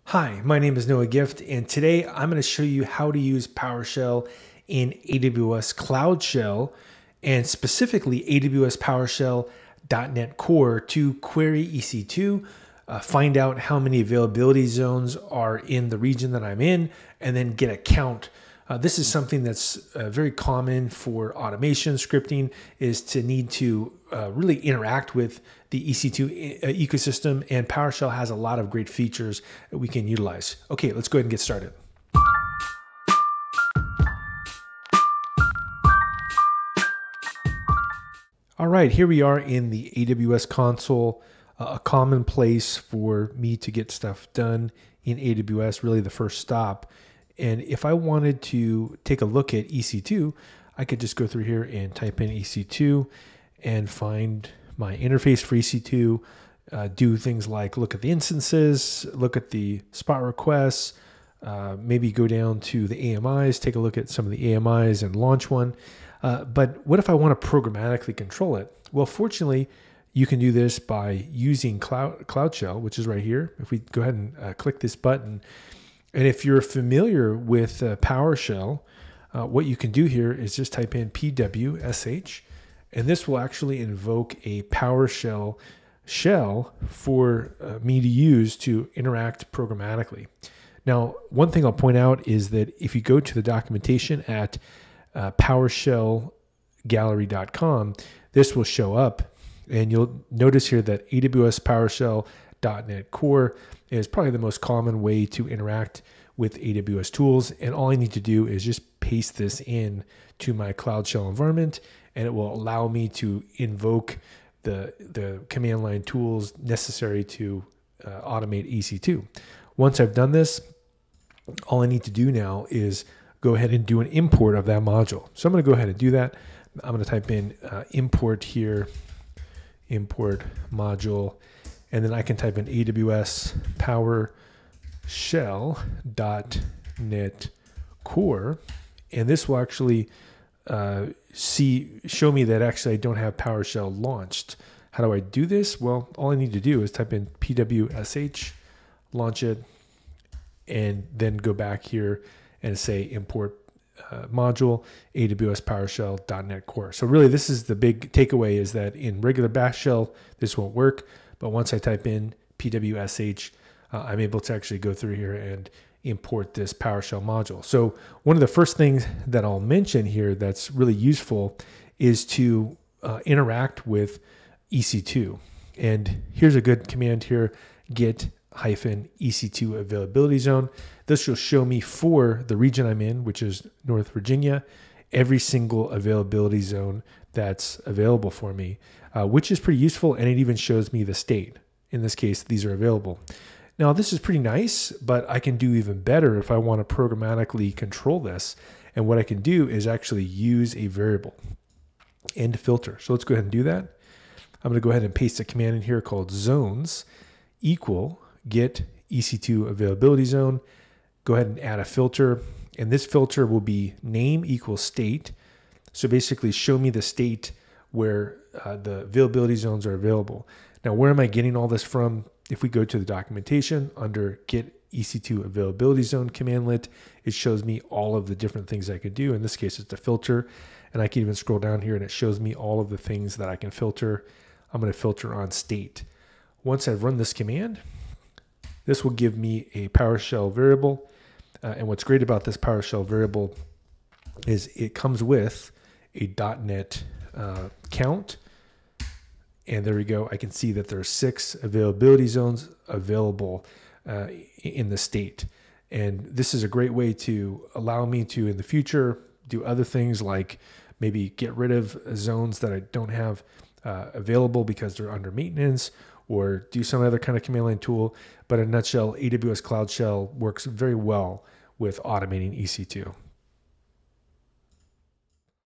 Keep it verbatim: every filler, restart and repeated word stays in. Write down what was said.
Hi, my name is Noah Gift, and today I'm going to show you how to use PowerShell in A W S Cloud Shell, and specifically A W S PowerShell dot net Core to query E C two, uh, find out how many availability zones are in the region that I'm in, and then get a count. Uh, this is something that's uh, very common for automation scripting, is to need to uh, really interact with the E C two e ecosystem, and PowerShell has a lot of great features that we can utilize. Okay, let's go ahead and get started. All right, here we are in the A W S console, uh, a common place for me to get stuff done in A W S, really the first stop. And if I wanted to take a look at E C two, I could just go through here and type in E C two and find my interface for E C two, uh, do things like look at the instances, look at the spot requests, uh, maybe go down to the A M Is, take a look at some of the A M Is and launch one. Uh, but what if I want to programmatically control it? Well, fortunately, you can do this by using Cloud, Cloud Shell, which is right here. If we go ahead and uh, click this button, and if you're familiar with uh, PowerShell, uh, what you can do here is just type in P W S H, and this will actually invoke a PowerShell shell for uh, me to use to interact programmatically. Now, one thing I'll point out is that if you go to the documentation at uh, PowerShell gallery dot com, this will show up, and you'll notice here that A W S PowerShell dot net Core is probably the most common way to interact with A W S tools. And all I need to do is just paste this in to my Cloud Shell environment, and it will allow me to invoke the, the command line tools necessary to uh, automate E C two. Once I've done this, all I need to do now is go ahead and do an import of that module. So I'm going to go ahead and do that. I'm going to type in uh, import here, import module, and then I can type in A W S PowerShell dot net Core, and this will actually uh, see show me that actually I don't have PowerShell launched. How do I do this? Well, all I need to do is type in P W S H, launch it, and then go back here and say import uh, module A W S PowerShell dot net Core. So really, this is the big takeaway: is that in regular Bash shell this won't work. But once I type in P W S H, uh, I'm able to actually go through here and import this PowerShell module. So one of the first things that I'll mention here that's really useful is to uh, interact with E C two. And here's a good command here, get hyphen E C two availability zone. This will show me for the region I'm in, which is North Virginia, every single availability zone that's available for me, uh, which is pretty useful, and it even shows me the state. In this case, these are available. Now, this is pretty nice, but I can do even better if I want to programmatically control this. And what I can do is actually use a variable and filter. So let's go ahead and do that. I'm going to go ahead and paste a command in here called zones equal get E C two availability zone. Go ahead and add a filter, and this filter will be name equals state. So basically show me the state where uh, the availability zones are available. Now, where am I getting all this from? If we go to the documentation under get E C two availability zone commandlet, it shows me all of the different things I could do. In this case, it's a filter, and I can even scroll down here and it shows me all of the things that I can filter. I'm going to filter on state. Once I've run this command, this will give me a PowerShell variable. Uh, and what's great about this PowerShell variable is it comes with a .NET uh, count. And there we go. I can see that there are six availability zones available uh, in the state. And this is a great way to allow me to, in the future, do other things like maybe get rid of zones that I don't have uh, available because they're under maintenance, or do some other kind of command line tool. But in a nutshell, A W S Cloud Shell works very well with automating E C two.